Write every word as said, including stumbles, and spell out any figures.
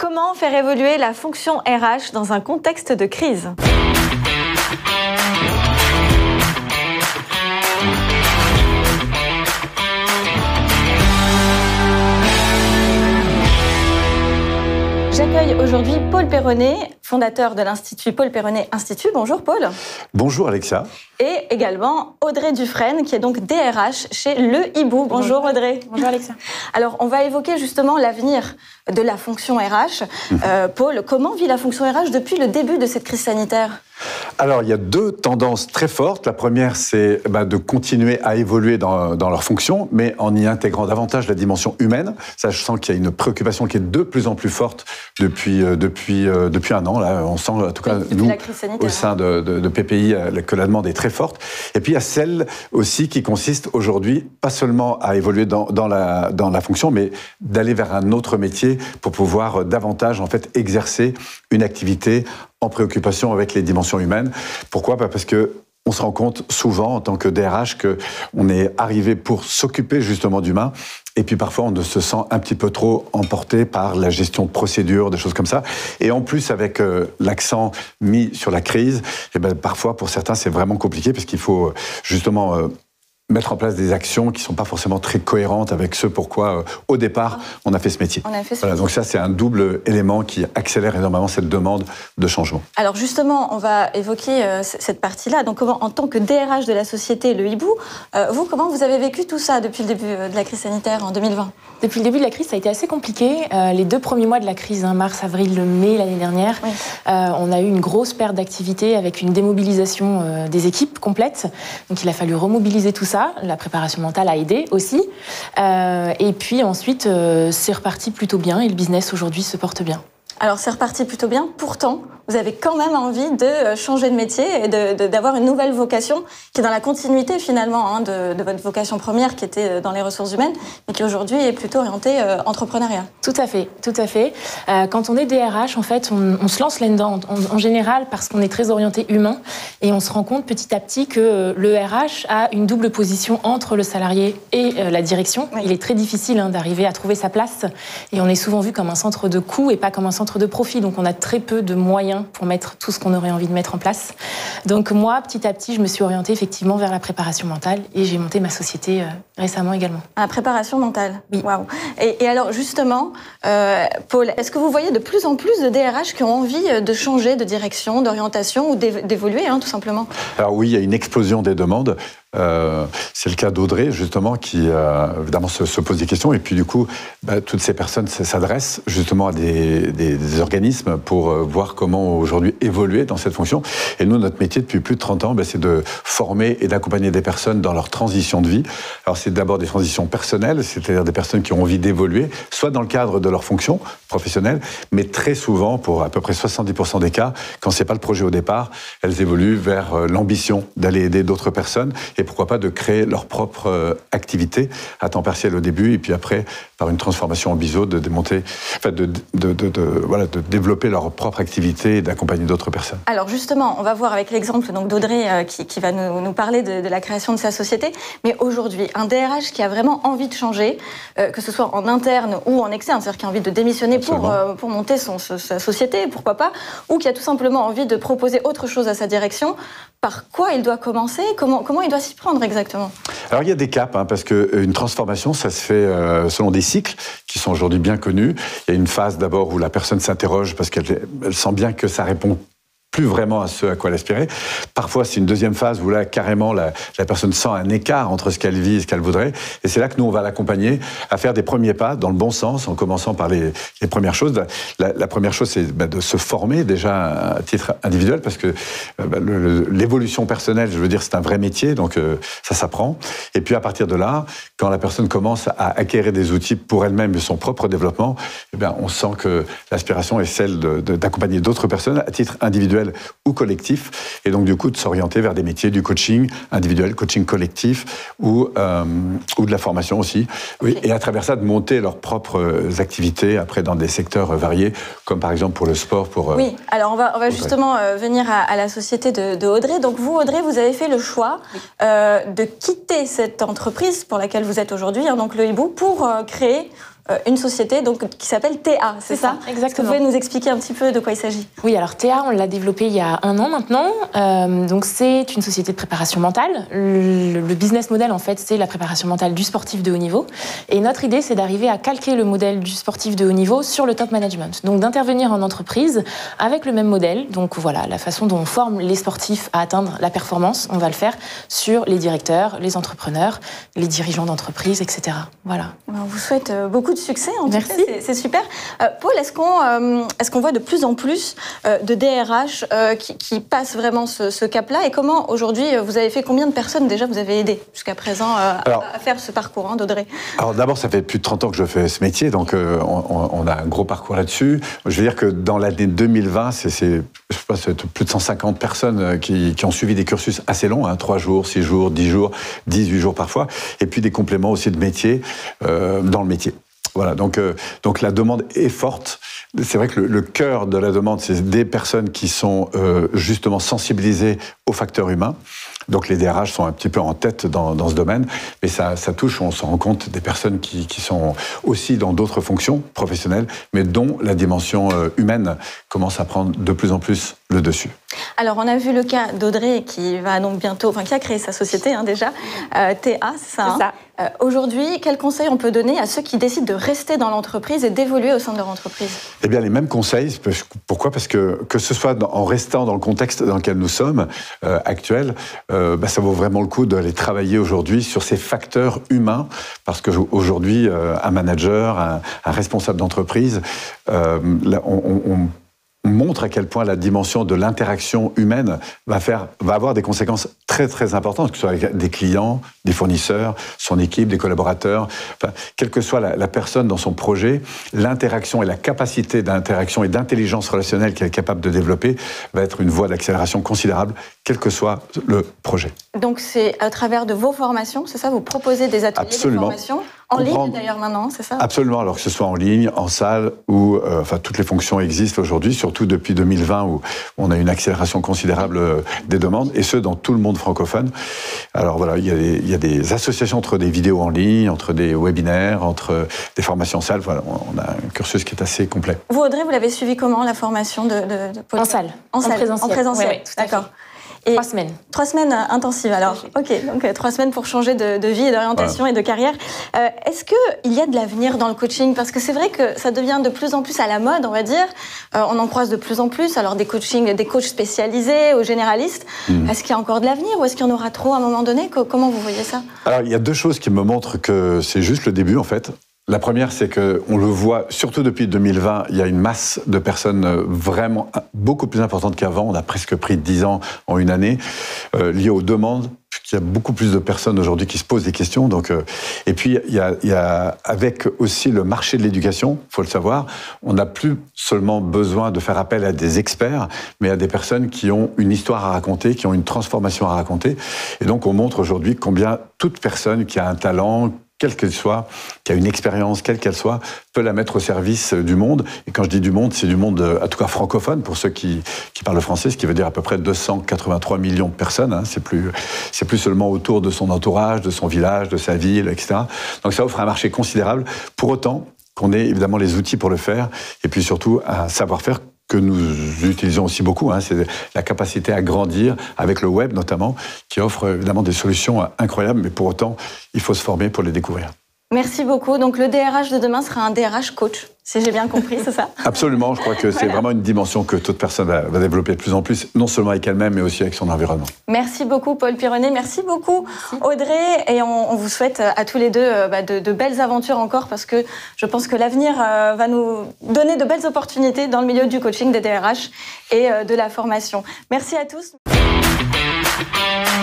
Comment faire évoluer la fonction R H dans un contexte de crise ? J'accueille aujourd'hui Paul Perronnet, fondateur de l'Institut Paul Perronnet Institut. Bonjour Paul. Bonjour Alexa. Et également Audrey Dufresne, qui est donc D R H chez Le Hibou. Bonjour, Bonjour Audrey. Bonjour Alexa. Alors, on va évoquer justement l'avenir de la fonction R H. Mmh. Euh, Paul, comment vit la fonction R H depuis le début de cette crise sanitaire ? Alors, il y a deux tendances très fortes. La première, c'est bah, de continuer à évoluer dans, dans leur fonction, mais en y intégrant davantage la dimension humaine. Ça, je sens qu'il y a une préoccupation qui est de plus en plus forte depuis, euh, depuis, euh, depuis un an. Là, on sent, en tout cas, oui, nous, au sein de, de, de P P I, euh, que la demande est très forte. Et puis, il y a celle aussi qui consiste aujourd'hui, pas seulement à évoluer dans, dans, la, dans la fonction, mais d'aller vers un autre métier pour pouvoir euh, davantage, en fait, exercer une activité en préoccupation avec les dimensions humaines. Pourquoi ? Parce que on se rend compte souvent en tant que D R H qu'on est arrivé pour s'occuper justement d'humains et puis parfois on se sent un petit peu trop emporté par la gestion de procédures, des choses comme ça. Et en plus avec euh, l'accent mis sur la crise, et ben, parfois pour certains c'est vraiment compliqué parce qu'il faut justement euh, mettre en place des actions qui ne sont pas forcément très cohérentes avec ce pourquoi, euh, au départ, on a fait ce métier. On a fait ce voilà, métier. Donc ça, c'est un double élément qui accélère énormément cette demande de changement. Alors justement, on va évoquer euh, cette partie-là. Donc comment, en tant que D R H de la société Le Hibou, euh, vous, comment vous avez vécu tout ça depuis le début de la crise sanitaire en deux mille vingt ? Depuis le début de la crise, ça a été assez compliqué. Euh, les deux premiers mois de la crise, hein, mars, avril, mai l'année dernière, oui. euh, on a eu une grosse perte d'activité avec une démobilisation euh, des équipes complètes. Donc il a fallu remobiliser tout ça. La préparation mentale a aidé aussi. Euh, et puis ensuite, euh, c'est reparti plutôt bien et le business aujourd'hui se porte bien. Alors c'est reparti plutôt bien, pourtant vous avez quand même envie de changer de métier et de, de, d'avoir une nouvelle vocation qui est dans la continuité finalement hein, de, de votre vocation première qui était dans les ressources humaines mais qui aujourd'hui est plutôt orientée euh, entrepreneuriat. Tout à fait, tout à fait. Euh, quand on est D R H, en fait, on, on se lance là-dedans en, en général parce qu'on est très orienté humain et on se rend compte petit à petit que le R H a une double position entre le salarié et euh, la direction. Oui. Il est très difficile hein, d'arriver à trouver sa place et on est souvent vu comme un centre de coût et pas comme un centre de profit. Donc on a très peu de moyens pour mettre tout ce qu'on aurait envie de mettre en place. Donc moi, petit à petit, je me suis orientée effectivement vers la préparation mentale et j'ai monté ma société euh, récemment également. La préparation mentale. Oui. Waouh. Et, et alors justement, euh, Paul, est-ce que vous voyez de plus en plus de D R H qui ont envie de changer de direction, d'orientation ou d'évoluer, hein, tout simplement ? Alors oui, il y a une explosion des demandes. Euh, c'est le cas d'Audrey, justement, qui euh, évidemment se, se pose des questions. Et puis, du coup, bah, toutes ces personnes s'adressent justement à des, des, des organismes pour euh, voir comment aujourd'hui évoluer dans cette fonction. Et nous, notre métier depuis plus de trente ans, bah, c'est de former et d'accompagner des personnes dans leur transition de vie. Alors, c'est d'abord des transitions personnelles, c'est-à-dire des personnes qui ont envie d'évoluer, soit dans le cadre de leur fonction professionnelle, mais très souvent, pour à peu près soixante-dix pour cent des cas, quand c'est pas le projet au départ, elles évoluent vers euh, l'ambition d'aller aider d'autres personnes. Et pourquoi pas de créer leur propre euh, activité à temps partiel au début et puis après par une transformation en biseau de démonter, enfin de, de, de, de, de voilà de développer leur propre activité et d'accompagner d'autres personnes. Alors justement, on va voir avec l'exemple donc d'Audrey euh, qui, qui va nous, nous parler de, de la création de sa société. Mais aujourd'hui, un D R H qui a vraiment envie de changer, euh, que ce soit en interne ou en externe, c'est-à-dire qui a envie de démissionner pour euh, pour monter son, sa société, pourquoi pas, ou qui a tout simplement envie de proposer autre chose à sa direction. Par quoi il doit commencer ? Comment comment il doit s'y prendre exactement ? Alors il y a des caps, hein, parce qu'une transformation, ça se fait euh, selon des cycles qui sont aujourd'hui bien connus. Il y a une phase d'abord où la personne s'interroge parce qu'elle elle sent bien que ça répond plus vraiment à ce à quoi elle aspirait. Parfois, c'est une deuxième phase où là, carrément, la, la personne sent un écart entre ce qu'elle vit et ce qu'elle voudrait. Et c'est là que nous, on va l'accompagner à faire des premiers pas dans le bon sens, en commençant par les, les premières choses. La, la première chose, c'est bah, de se former déjà à titre individuel, parce que bah, l'évolution personnelle, je veux dire, c'est un vrai métier, donc euh, ça s'apprend. Et puis, à partir de là, quand la personne commence à acquérir des outils pour elle-même et son propre développement, eh bien, on sent que l'aspiration est celle de, de, d'accompagner d'autres personnes à titre individuel ou collectif, et donc du coup de s'orienter vers des métiers du coaching individuel, coaching collectif ou, euh, ou de la formation aussi. Oui, okay. Et à travers ça, de monter leurs propres activités après dans des secteurs variés, comme par exemple pour le sport. Pour, euh, oui, alors on va, on va justement euh, venir à, à la société de, de Audrey. Donc vous, Audrey, vous avez fait le choix euh, de quitter cette entreprise pour laquelle vous êtes aujourd'hui, hein, donc le Hibou, pour euh, créer euh, une société donc, qui s'appelle T A, c'est, c'est ça, ça Exactement. Est-ce que vous pouvez nous expliquer un petit peu de quoi il s'agit? Oui, alors T A, on l'a développé il y a un an maintenant. Euh, donc c'est une société de préparation mentale. Le, le business model, en fait, c'est la préparation mentale du sportif de haut niveau. Et notre idée, c'est d'arriver à calquer le modèle du sportif de haut niveau sur le top management. Donc d'intervenir en entreprise avec le même modèle. Donc voilà, la façon dont on forme les sportifs à atteindre la performance, on va le faire sur les directeurs, les entrepreneurs, les dirigeants d'entreprise, et cetera. Voilà. On vous souhaite beaucoup de succès, en Merci. tout cas, c'est, c'est super. Euh, Paul, est-ce qu'on, euh, est-ce qu'on voit de plus en plus euh, de D R H euh, qui, qui passent vraiment ce, ce cap-là? Et comment, aujourd'hui, vous avez fait combien de personnes déjà vous avez aidé jusqu'à présent euh, alors, à faire ce parcours, hein, d'Audrey? Alors d'abord, ça fait plus de trente ans que je fais ce métier, donc euh, on, on a un gros parcours là-dessus. Je veux dire que dans l'année deux mille vingt, c'est, c'est, je sais pas, c'est plus de cent cinquante personnes qui, qui ont suivi des cursus assez longs, hein, trois jours, six jours, dix jours, dix-huit jours parfois, et puis des compléments aussi de métier euh, dans le métier. Voilà, donc, euh, donc la demande est forte. C'est vrai que le, le cœur de la demande, c'est des personnes qui sont euh, justement sensibilisées aux facteurs humains. Donc les D R H sont un petit peu en tête dans, dans ce domaine, mais ça, ça touche, on se rend compte, des personnes qui, qui sont aussi dans d'autres fonctions professionnelles, mais dont la dimension euh, humaine commence à prendre de plus en plus le dessus. Alors on a vu le cas d'Audrey qui va donc bientôt, enfin qui a créé sa société hein, déjà, euh, T A, c'est ça. C'est hein ça. Euh, aujourd'hui, quels conseils on peut donner à ceux qui décident de rester dans l'entreprise et d'évoluer au sein de leur entreprise? Eh bien, les mêmes conseils. Pourquoi? Parce que que ce soit dans, en restant dans le contexte dans lequel nous sommes euh, actuel, euh, bah, ça vaut vraiment le coup d'aller travailler aujourd'hui sur ces facteurs humains, parce que aujourd'hui, euh, un manager, un, un responsable d'entreprise, euh, là, on, on, on montre à quel point la dimension de l'interaction humaine va faire, va avoir des conséquences très très importantes, que ce soit avec des clients, des fournisseurs, son équipe, des collaborateurs, enfin, quelle que soit la, la personne dans son projet, l'interaction et la capacité d'interaction et d'intelligence relationnelle qu'elle est capable de développer va être une voie d'accélération considérable, quel que soit le projet. Donc c'est à travers de vos formations, c'est ça? Vous proposez des ateliers, Absolument. des formations en ligne d'ailleurs maintenant, c'est ça? Absolument, alors que ce soit en ligne, en salle, ou euh, enfin toutes les fonctions existent aujourd'hui, surtout depuis deux mille vingt où on a une accélération considérable des demandes, et ce dans tout le monde francophone. Alors voilà, il y a des, il y a des associations entre des vidéos en ligne, entre des webinaires, entre des formations en salle. Voilà, on a un cursus qui est assez complet. Vous Audrey, vous l'avez suivi comment la formation de, de, de Paul? En salle, en, salle. en présentiel. En présentiel, oui, oui, d'accord. Et trois semaines. Trois semaines intensives, alors. Ok, donc euh, trois semaines pour changer de, de vie et d'orientation voilà. et de carrière. Euh, est-ce qu'il y a de l'avenir dans le coaching? Parce que c'est vrai que ça devient de plus en plus à la mode, on va dire. Euh, on en croise de plus en plus. Alors des coachings, des coachs spécialisés ou généralistes. Mmh. Est-ce qu'il y a encore de l'avenir ou est-ce qu'il y en aura trop à un moment donné? Comment vous voyez ça? Alors, il y a deux choses qui me montrent que c'est juste le début, en fait. La première, c'est qu'on le voit, surtout depuis deux mille vingt, il y a une masse de personnes vraiment beaucoup plus importante qu'avant. On a presque pris dix ans en une année, euh, liées aux demandes. Il y a beaucoup plus de personnes aujourd'hui qui se posent des questions. Donc, euh, et puis, il y, a, il y a, avec aussi le marché de l'éducation, il faut le savoir, on n'a plus seulement besoin de faire appel à des experts, mais à des personnes qui ont une histoire à raconter, qui ont une transformation à raconter. Et donc, on montre aujourd'hui combien toute personne qui a un talent, quelle qu'elle soit, qui a une expérience, quelle qu'elle soit, peut la mettre au service du monde. Et quand je dis du monde, c'est du monde, en tout cas francophone, pour ceux qui, qui parlent français, ce qui veut dire à peu près deux cent quatre-vingt-trois millions de personnes. Hein. C'est plus, c'est plus seulement autour de son entourage, de son village, de sa ville, et cetera. Donc ça offre un marché considérable. Pour autant qu'on ait évidemment les outils pour le faire, et puis surtout un savoir-faire que nous utilisons aussi beaucoup, hein, c'est la capacité à grandir avec le web notamment, qui offre évidemment des solutions incroyables, mais pour autant, il faut se former pour les découvrir. Merci beaucoup. Donc le D R H de demain sera un D R H coach, si j'ai bien compris, c'est ça? Absolument, je crois que c'est voilà. vraiment une dimension que toute personne va, va développer de plus en plus, non seulement avec elle-même, mais aussi avec son environnement. Merci beaucoup Paul Pironnet, merci beaucoup merci. Audrey, et on, on vous souhaite à tous les deux bah, de, de belles aventures encore, parce que je pense que l'avenir euh, va nous donner de belles opportunités dans le milieu du coaching, des D R H et euh, de la formation. Merci à tous.